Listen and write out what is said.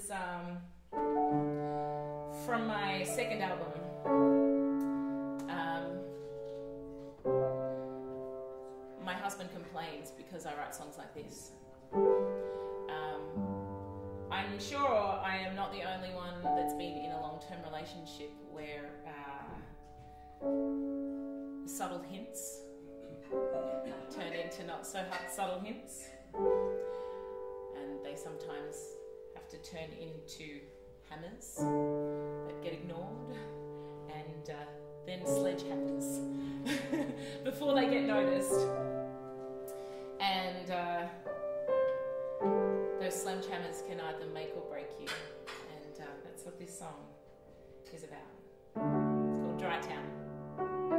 is from my second album. My husband complains because I write songs like this. I'm sure I am not the only one that's been in a long-term relationship where subtle hints turn into not so subtle hints, and they sometimes have to turn into hammers that get ignored, and then sledgehammers before they get noticed. And those sledgehammers can either make or break you, and that's what this song is about. It's called Dry Town.